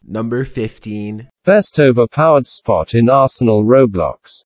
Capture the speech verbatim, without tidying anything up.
Number fifteen. Best overpowered spot in Arsenal Roblox.